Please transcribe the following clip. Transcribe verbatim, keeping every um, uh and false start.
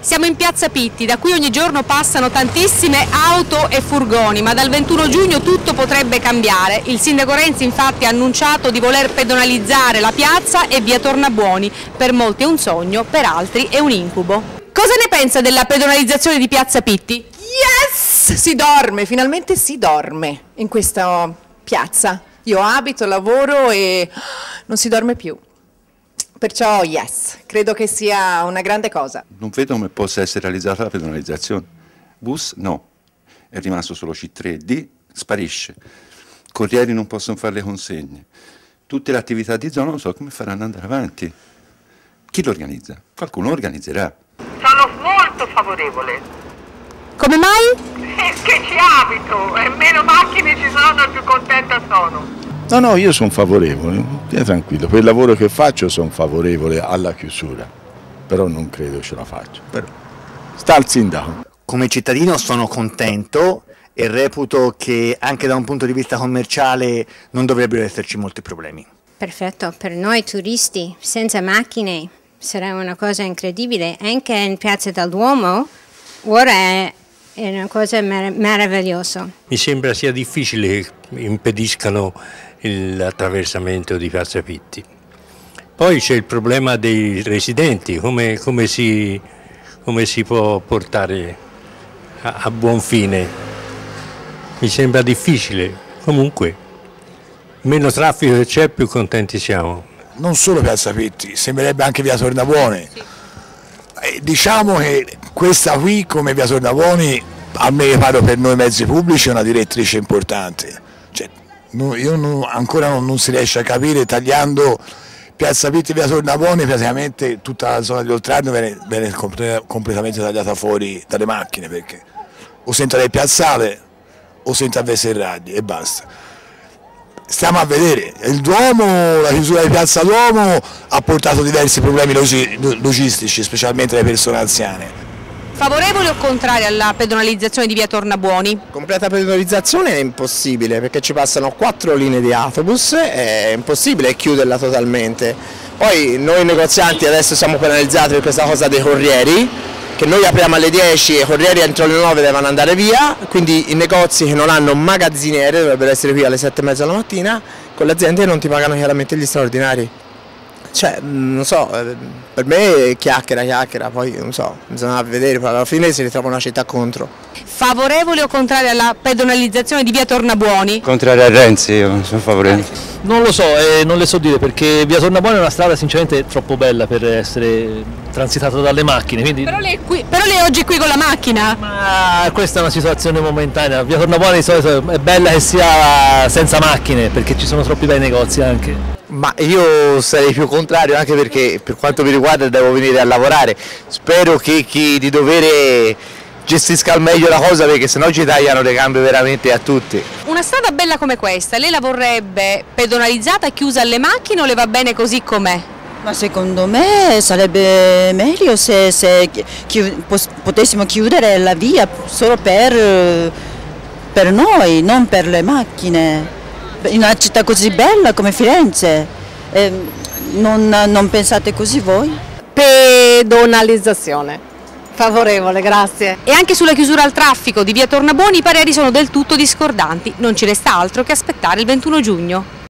Siamo in Piazza Pitti, da qui ogni giorno passano tantissime auto e furgoni, ma dal ventuno giugno tutto potrebbe cambiare. Il sindaco Renzi infatti ha annunciato di voler pedonalizzare la piazza e via Tornabuoni. Per molti è un sogno, per altri è un incubo. Cosa ne pensa della pedonalizzazione di Piazza Pitti? Yes! Si dorme, finalmente si dorme in questa piazza. Io abito, lavoro e non si dorme più. Perciò yes, credo che sia una grande cosa. Non vedo come possa essere realizzata la pedonalizzazione. Bus no, è rimasto solo C tre D, sparisce. Corrieri non possono fare le consegne. Tutte le attività di zona non so come faranno ad andare avanti. Chi lo organizza? Qualcuno lo organizzerà. Sono molto favorevole. Come mai? Perché ci abito e meno macchine ci sono, più contenta sono. No, no, io sono favorevole, stia tranquillo, per il lavoro che faccio sono favorevole alla chiusura, però non credo ce la faccia, però sta al sindaco. Come cittadino sono contento e reputo che anche da un punto di vista commerciale non dovrebbero esserci molti problemi. Perfetto, per noi turisti senza macchine sarà una cosa incredibile, anche in Piazza del Duomo ora è è una cosa mer meravigliosa. Mi sembra sia difficile che impediscano l'attraversamento di Piazza Pitti. Poi c'è il problema dei residenti, come, come, si, come si può portare a, a buon fine. Mi sembra difficile, comunque meno traffico che c'è più contenti siamo. Non solo Piazza Pitti, sembrerebbe anche via Tornabuoni. Eh, diciamo che questa qui come via Tornabuoni a me pare per noi mezzi pubblici è una direttrice importante. Cioè, no, io non, ancora non, non si riesce a capire, tagliando Piazza Pitti e via Tornabuoni praticamente tutta la zona di Oltrarno viene, viene completamente tagliata fuori dalle macchine, perché o si entra nel piazzale o si entra a Via Serragli e basta. Stiamo a vedere, il Duomo, la chiusura di Piazza Duomo ha portato diversi problemi logistici, specialmente alle persone anziane. Favorevole o contrario alla pedonalizzazione di via Tornabuoni? Completa pedonalizzazione è impossibile perché ci passano quattro linee di autobus, è impossibile chiuderla totalmente. Poi noi negozianti adesso siamo penalizzati per questa cosa dei corrieri, che noi apriamo alle dieci e i corrieri entro le nove devono andare via, quindi i negozi che non hanno magazziniere dovrebbero essere qui alle sette e mezza alla mattina, con le aziende che non ti pagano chiaramente gli straordinari. Cioè, non so, per me chiacchiera, chiacchiera, poi non so, bisogna vedere, alla fine si ritrova una città contro. Favorevole o contrario alla pedonalizzazione di via Tornabuoni? Contrario a Renzi, io sono favorevole. Non lo so, eh, non le so dire perché via Tornabuoni è una strada sinceramente troppo bella per essere transitata dalle macchine. Quindi... Però, lei qui, però lei oggi è qui con la macchina? Ma questa è una situazione momentanea, via Tornabuoni di solito è bella che sia senza macchine perché ci sono troppi bei negozi anche. Ma io sarei più contrario anche perché per quanto mi riguarda devo venire a lavorare, spero che chi di dovere gestisca al meglio la cosa perché sennò ci tagliano le gambe veramente a tutti. Una strada bella come questa, lei la vorrebbe pedonalizzata, chiusa alle macchine o le va bene così com'è? Ma secondo me sarebbe meglio se, se chi, potessimo chiudere la via solo per, per noi, non per le macchine. In una città così bella come Firenze, eh, non, non pensate così voi? Pedonalizzazione. Favorevole, grazie. E anche sulla chiusura al traffico di via Tornabuoni i pareri sono del tutto discordanti, non ci resta altro che aspettare il ventuno giugno.